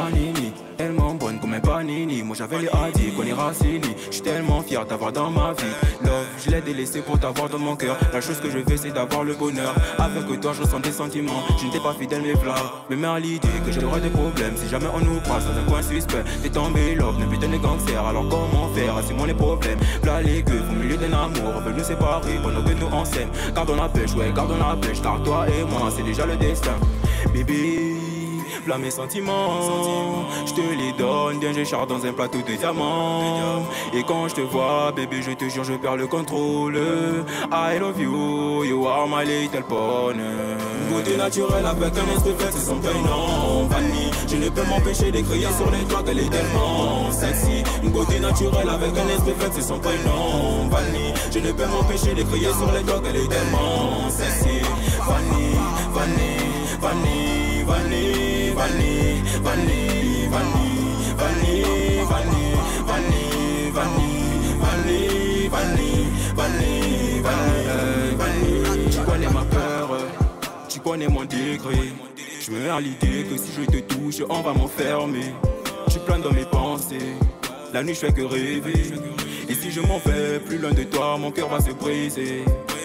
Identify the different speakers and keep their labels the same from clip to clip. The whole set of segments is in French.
Speaker 1: Panini, tellement bonne comme un panini. Moi j'avais les hadis, qu'on est Racini. J'suis tellement fier d'avoir dans ma vie love, je l'ai délaissé pour t'avoir dans mon cœur. La chose que je veux c'est d'avoir le bonheur. Avec toi je ressens des sentiments. Je n'étais pas fidèle mais voilà. Me mets à l'idée que j'aurai des problèmes si jamais on nous croise dans un coin suspect. T'es tombé love, ne putain de gangster. Alors comment faire, c'est moi les problèmes. V'là les gueux, au milieu d'un amour. Veulent nous séparer pendant que nous on s'aime. Gardons la pêche, ouais gardons la pêche. Car toi et moi c'est déjà le destin. Bébé, v'là mes sentiments, je te les donne, bien j'écharpe dans un plateau de diamants. Et quand je te vois, bébé, je te jure, je perds le contrôle. I love you, you are my little pony. Beauté naturelle avec un esprit fait, c'est son prénom, Vanille. Je ne peux m'empêcher d'écrire sur les toits qu'elle est tellement sexy. Une beauté naturelle avec un esprit fait, c'est son prénom, Vanille. Je ne peux m'empêcher d'écrire sur les toits qu'elle est tellement sexy. Vanille, Vanille, Vanille, Vanille, Vanille, Vanille, Vanille, Vanille, Vanille, Vanille, Vanille, Vanille, Vanille, Vanille, Vanille. Tu connais ma peur, tu connais mon degré. Je me mets à l'idée que si je te touche, on va m'enfermer. Tu planes dans mes pensées, la nuit je fais que rêver. Et si je m'en vais plus loin de toi, mon cœur va se briser.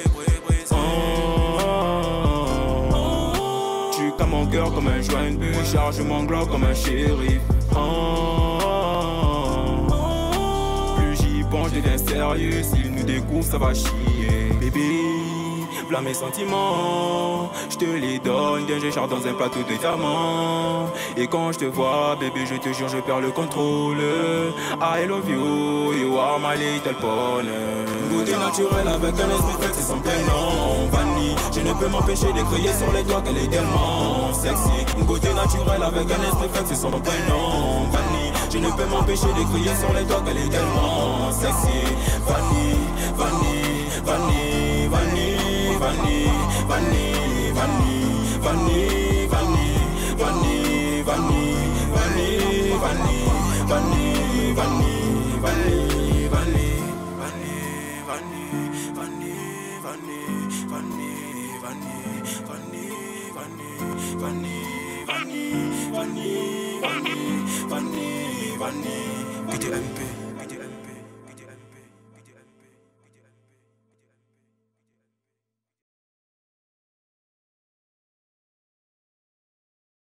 Speaker 1: Comme mon cœur comme un joint de but, charge mon glock comme un shérif. Plus j'y pense, je deviens sérieux. S'il nous découvre, ça va chier. Bébé, v'là mes sentiments, je te les donne, bien j'écharpe dans un plateau de diamants. Et quand je te vois, bébé, je te jure, je perds le contrôle. I love you, you are my little pony. Beauté naturelle avec un esprit fait, c'est son prénom, Vanille. Je ne peux m'empêcher de crier sur les doigts qu'elle est tellement sexy. Une beauté naturelle avec un esprit fait, c'est son prénom, Vanille. Je ne peux m'empêcher de crier sur les doigts qu'elle est tellement sexy. Vanille, Vanille, Vanille, Vanille, Vanille, Vanille, Vanille, Vanille, Vanille, Vanille, Vanille, Vanille, Vanille, Vanille, Vanille, Vanille, Vanille, Vanille. Vanille, Vanille, Vanille, Vanille, Vanille,